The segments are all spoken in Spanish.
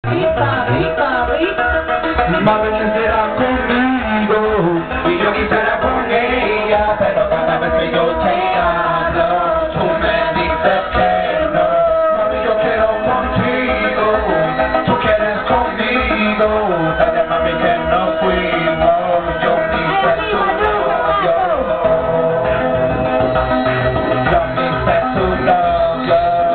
Mami quisiera conmigo y yo quisiera con ella, pero cada vez que yo te hablo, tú me dices que no. Mami, yo quiero contigo, tú quieres conmigo, dale mami que no fuimos, yo ni sé tu novio, yo ni sé tu novio,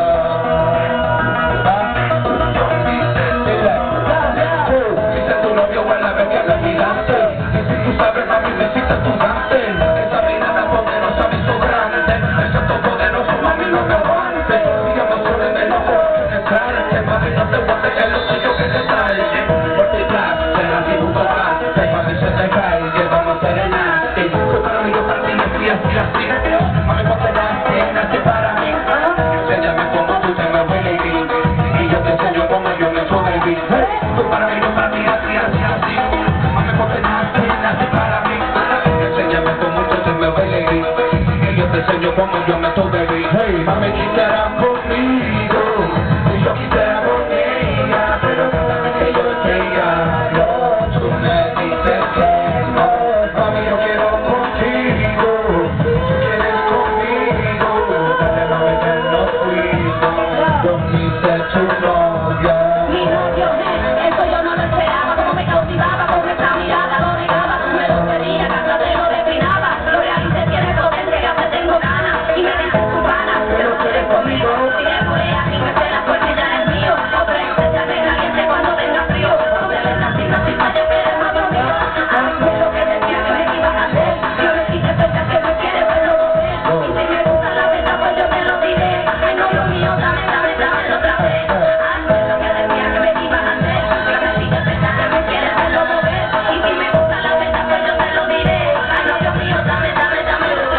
tú sabes mami me hiciste tu dante, esa mirada poderosa me hizo grande, ese todo poderoso mami no me aguante, y yo me suele de loco penetrarte, mami no te guante que lo tuyo que te trae, multiplaste, así un combate, mami se te cae, que vamos a serenarte, tú para mí yo para ti y así, mami ponte nace para mí, enséñame cómo tú te me huele y yo te enseño cómo yo me sobreviví, tú para mí yo para ti así, mami ponte nace para mí, enséñame cómo tú te me huele y yo te enseño cómo yo me sobreviví, hey, mami quisiera conmigo y yo quisiera con ella, pero cada vez que yo te hablo, tú me dices que no, mami yo quiero contigo, tú quieres conmigo, dale mami que no fuimos, yo ni sé tu novia. Mi novio, eso yo no lo esperaba, como me cautivaba con esa mirada, lo negaba, tú me lo pedías, hasta te lo declinaba, lo realicé, tienes poder, llegaste, tengo ganas, y me dices tu pana, pero quieres conmigo, si le pones aquí me celas porque ya eres mío, otra estrella me caliente cuando tenga frío, tú te ves así, no yo que eres novio mío, a mí me lo que decía que me ibas a hacer, yo le dije fecha que me quieres verlo volver, y si me gusta la verdad pues yo te lo diré, ay novio mío, dame otra vez, hazme lo que decía que me ibas a hacer, yo le dije fecha que me quieres verlo volver, y si me gusta la verdad pues yo te lo diré, ay novio mío, dame otra vez.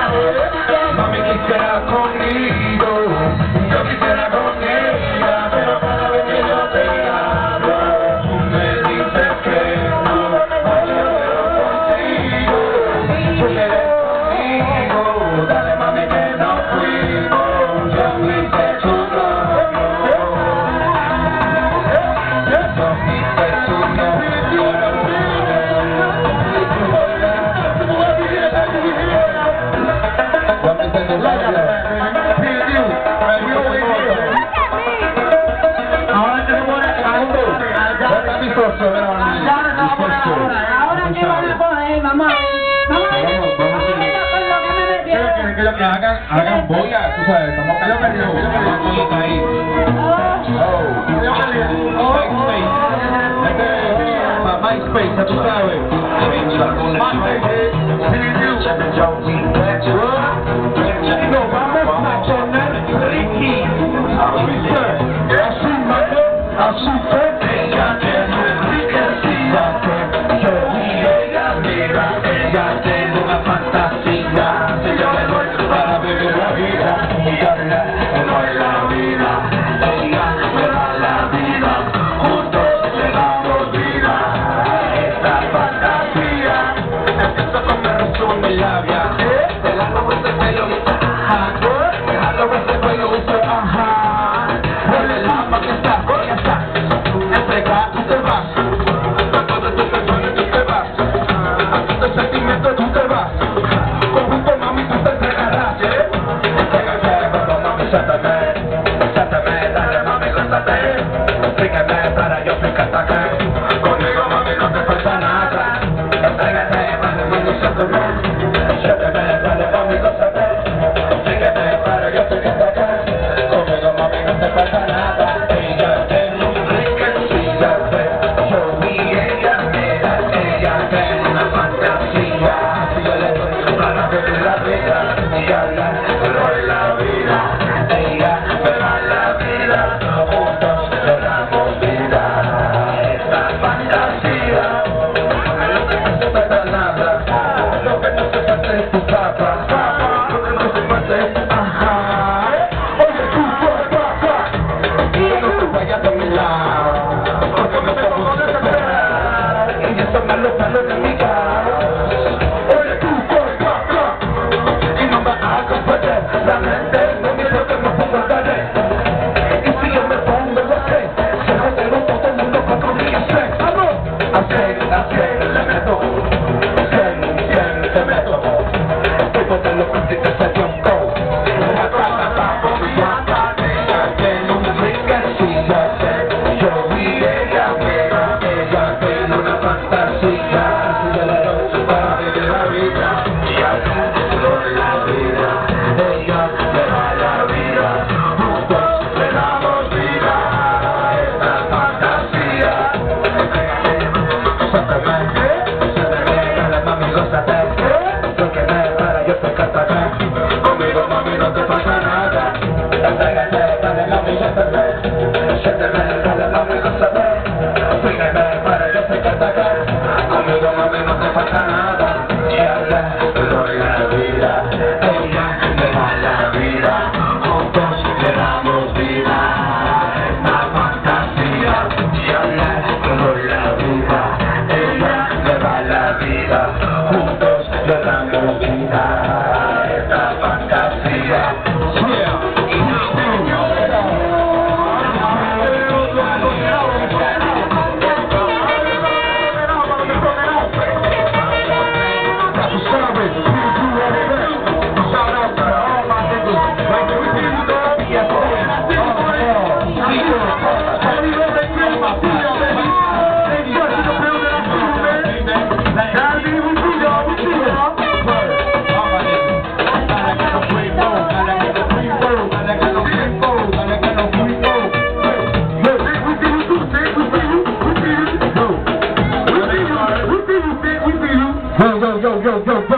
Mami quisiera conmigo, yo quisiera con ella, pero cada vez que yo te hablo, tú me dices que no, mami yo quiero contigo, tú quieres conmigo, dale mami que no fuimos, yo ni sé tu novio, yo ni sé tu novio. Ahora qué van a poner, mamá. Que hagan boya, tú sabes, estamos perdiendo ahí. MySpace, tú sabes. No, vamos a sonar Ricky. Así fue, ella tiene enriquecida, ella tiene una fantasía, se llama el nuestro para vivir la vida, ella no es la vida, ella me da la vida, juntos le damos vida, esta fantasía, empiezo con el rostro en mi labia, de la ropa ese pelo dice ajá, de la ropa ese pelo dice ajá, huele la maqueta, ya está, entrega y te vas, todo tu persona tú te vas, tu sentimiento tú te vas, conjunto mami tú te entregarás, entrégate, papá mami sátame, dale mami lánzate, explícate para yo explicarte acá, conmigo mami no te falta nada, entrégate, dale mami sátame, dale mami lánzate, explícate para yo explicarte acá, conmigo mami no te falta nada, ella tiene enriquecida, yo vi ella, mira, ella tiene una fantasía, si yo le doy para vivir la vida, ella le doy la vida, ella me da la vida, juntos le damos vida, esta fantasía, lo que no se falta nada, lo que no se falta es tu papá, lo que no se falta es ajá, oye tú papá, y no te vayas de mi lado, porque me pongo a desesperar, y eso me lo sale de mi cara, oye tú papá, y no me hagas perder la mente, no me dice que me pongo a tarea, y si yo me pongo a hacer, se jodieron todo el mundo. Sígueme para yo sé que atacar. Conmigo mami no te falta nada. Y ahora te doy la vida. Ella me da la vida. Juntos le damos vida. Esta fantasía. Y ahora te doy la vida. Ella me da la vida. Juntos le damos vida. Esta fantasía. Yo,